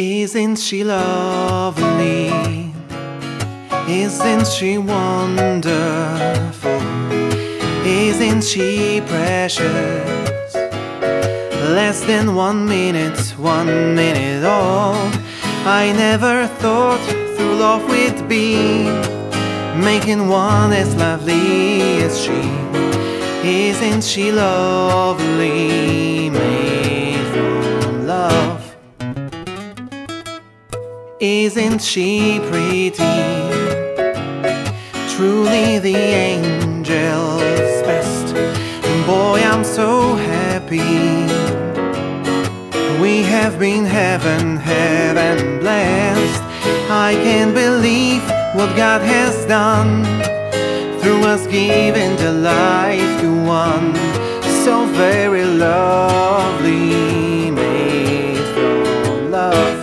Isn't she lovely? Isn't she wonderful? Isn't she precious? Less than 1 minute old. I never thought through love we'd be making one as lovely as she. Isn't she lovely, made from love? Isn't she pretty? Truly the angel's best. Boy, I'm so happy. We have been heaven blessed. I can't believe what God has done through us, giving the life to one so very lovely, made from love.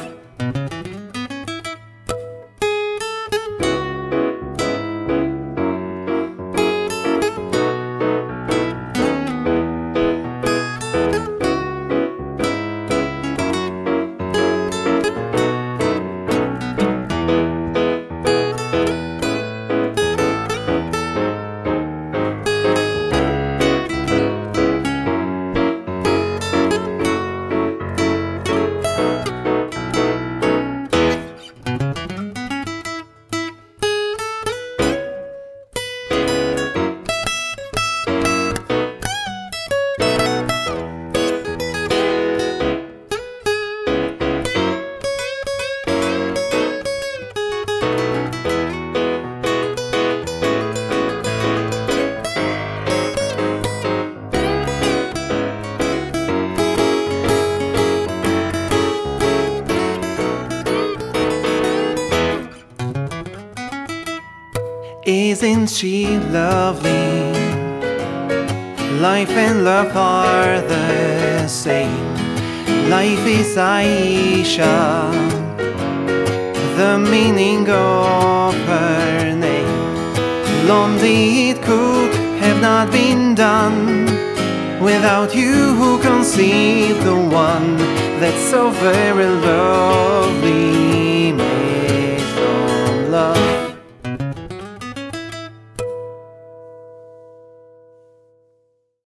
Isn't she lovely? Life and love are the same. Life is Aisha, the meaning of her name. Lonely it could have not been done without you who conceived the one that's so very lovely.